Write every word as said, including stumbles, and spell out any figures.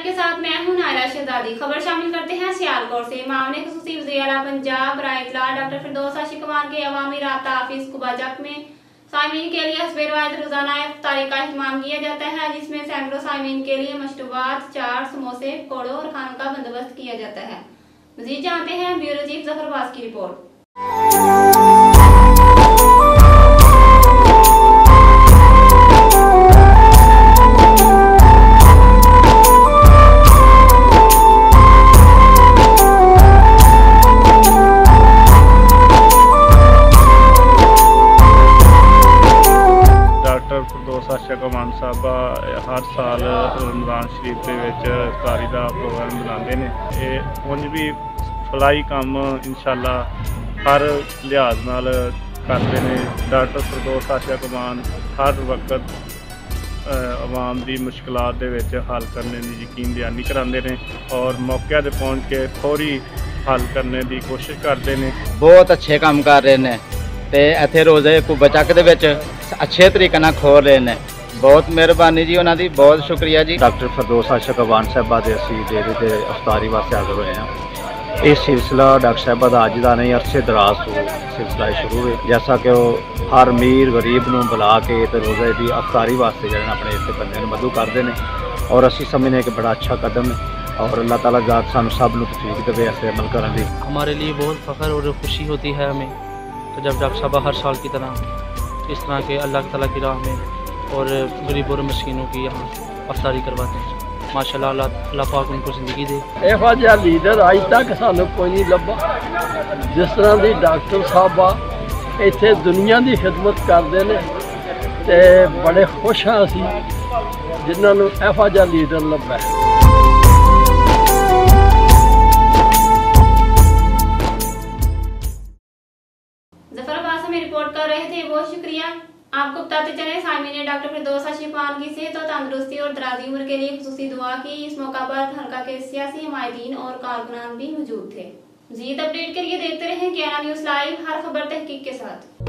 के साथ मैं हूं नायरा शहजादी। खबर शामिल करते हैं सियालकोट से। मामले खुसूसी वज़ीर आला पंजाब बराए इत्तला डॉक्टर फिरदौस आशिक अमान के अवामी राब्ता ऑफिस कुबाचक में साइमीन के लिए हस्बे रिवायत रोजाना इफ्तारी का एहतमाम किया जाता है, जिसमें सैकड़ों साइमीन के लिए मशरूबात, चाट, समोसे, पकौड़ों और खानों का बंदोबस्त किया जाता है। मजीद जानते हैं ब्यूरो चीफ जफर बास की रिपोर्ट। डॉक्टर फिरदौस आशिक अमान साहबा हर साल रमज़ान शरीफ के इफ्तारी का प्रोग्राम बनाते हैं। उंज भी फलाई काम इंशाल्लाह हर लिहाज नाल करते हैं। डॉक्टर फिरदौस आशिक अमान हर वक्त आवाम की मुश्किलात दे विच हल करने की यकीन दहानी कराते हैं और मौके पर पहुँच के फौरी हल करने की कोशिश करते हैं। बहुत अच्छे काम कर रहे हैं ते इत्थे रोज़े कुबाचक दे विच अच्छे तरीके नाल खोल रहे हैं। बहुत मेहरबानी जी, उन्होंने बहुत शुक्रिया जी। डॉक्टर फिरदौस आशिक अमान साहबा के असी डेरे से अफ्तारी वास्ते हाजिर हुए हैं। ये सिलसिला डॉक्टर साहबा का अज का नहीं, अरसे दराज तो सिलसिला शुरू है। जैसा कि वो हर अमीर गरीब को बुला के तो रोज़े की अफ्तारी वास्ते जो अपने इस बंदे मदद करते हैं और असी समझने कि बड़ा अच्छा कदम है और अल्लाह ताला जात सानू सब नूं तौफीक देवे ऐसे अमल करने की। हमारे लिए बहुत फ़ख्र और खुशी होती है हमें तो जब डॉक्टर साहब हर साल की तरह इस तरह के अल्लाह ताला की राह में और गरीब और मस्कीनों की यहाँ अफ्तारी करवाते हैं। माशाल्लाह अल्लाह पाक उनको ज़िंदगी दे। ਇਹੋ ਜਿਹਾ लीडर अज तक सानू कोई नहीं लभा जिस तरह की डॉक्टर साहब आ इत्थे दुनिया की खिदमत करते हैं ते बड़े खुश हाँ असी जिन्होंने ਇਹੋ जिहा लीडर लभा। जफर बास हमें रिपोर्ट कर रहे थे, बहुत शुक्रिया। आपको बताते चले साइमी ने डॉक्टर फिरदौस आशिक अमान की सेहत और तंदुरुस्ती और दराजी उम्र के लिए खुसूसी दुआ की। इस मौका पर हल्का के सियासी हमायतीन और कारकुनान भी मौजूद थे। मज़ीद अपडेट के लिए देखते रहें ग्यारह न्यूज़ लाइव, हर खबर तहकीक के साथ।